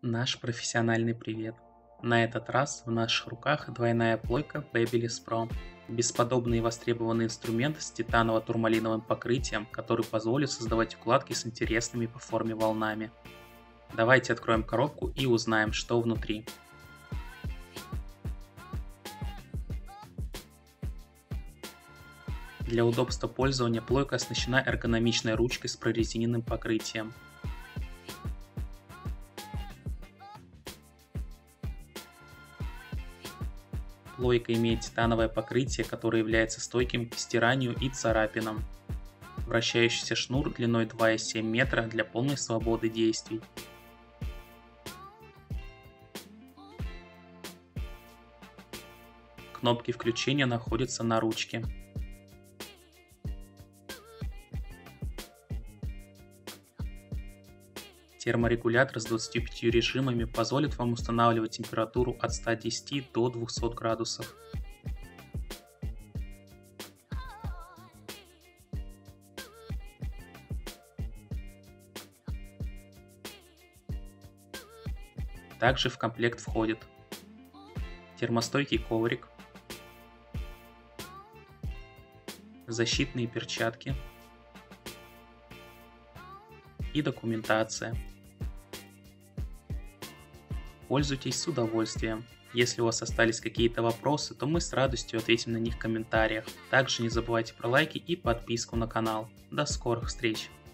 Наш профессиональный привет. На этот раз в наших руках двойная плойка Babyliss Pro. Бесподобный и востребованный инструмент с титаново-турмалиновым покрытием, который позволит создавать укладки с интересными по форме волнами. Давайте откроем коробку и узнаем, что внутри. Для удобства пользования плойка оснащена эргономичной ручкой с прорезиненным покрытием. Плойка имеет титановое покрытие, которое является стойким к стиранию и царапинам. Вращающийся шнур длиной 2,7 метра для полной свободы действий. Кнопки включения находятся на ручке. Терморегулятор с 25 режимами позволит вам устанавливать температуру от 110 до 200 градусов. Также в комплект входит термостойкий коврик, защитные перчатки и документация. Пользуйтесь с удовольствием. Если у вас остались какие-то вопросы, то мы с радостью ответим на них в комментариях. Также не забывайте про лайки и подписку на канал. До скорых встреч!